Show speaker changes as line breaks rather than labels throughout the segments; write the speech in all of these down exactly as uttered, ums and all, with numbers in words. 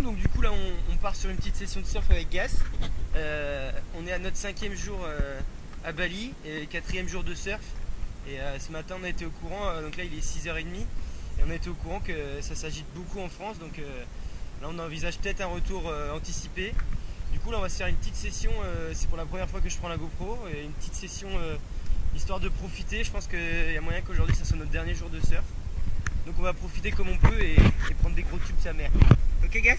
donc du coup là on, on part sur une petite session de surf avec Gas. Euh, on est à notre cinquième jour euh, à Bali et quatrième jour de surf. Et euh, ce matin on a été au courant, euh, donc là il est six heures trente et on a été au courant que ça s'agite beaucoup en France. Donc euh, là on envisage peut-être un retour euh, anticipé. Du coup là on va se faire une petite session, euh, c'est pour la première fois que je prends la GoPro, et une petite session euh, histoire de profiter. Je pense qu'il y a moyen qu'aujourd'hui ça soit notre dernier jour de surf. Donc on va profiter comme on peut et, et prendre des gros tubes sa mère. Ok Gas?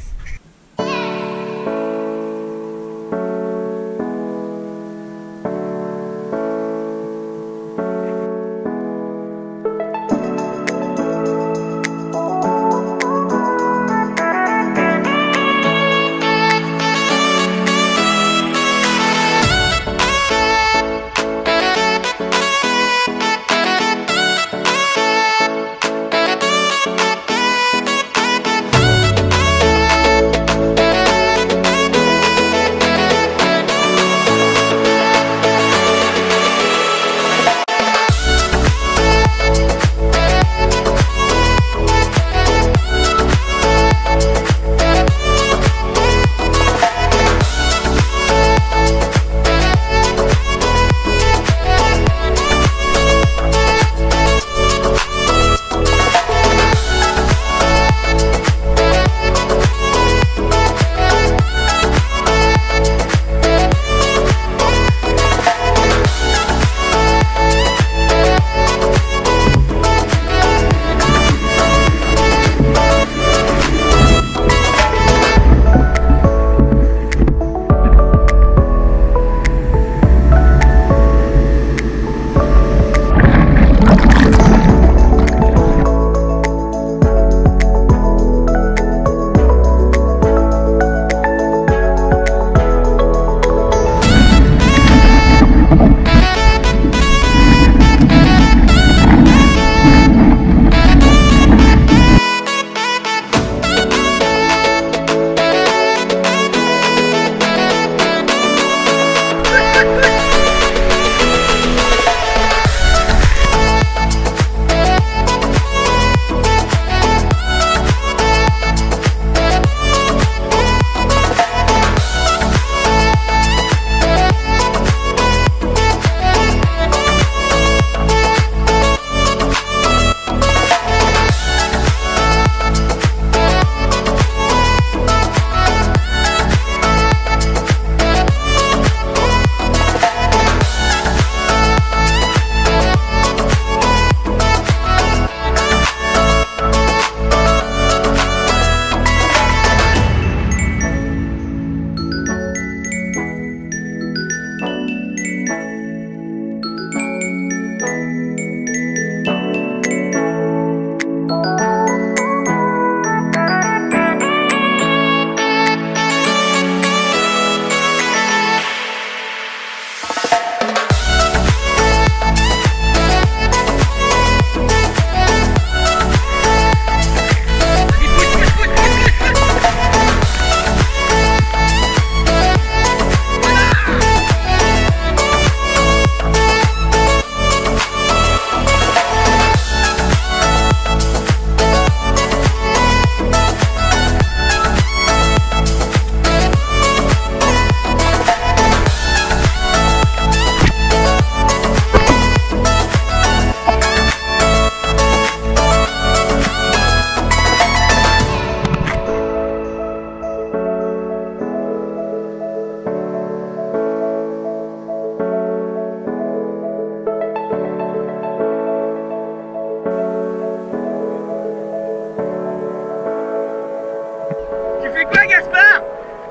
Quoi Gaspard?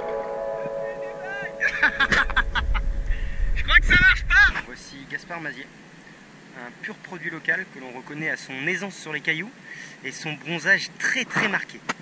Je crois que ça marche pas. Voici Gaspard Mazier, un pur produit local que l'on reconnaît à son aisance sur les cailloux et son bronzage très très marqué.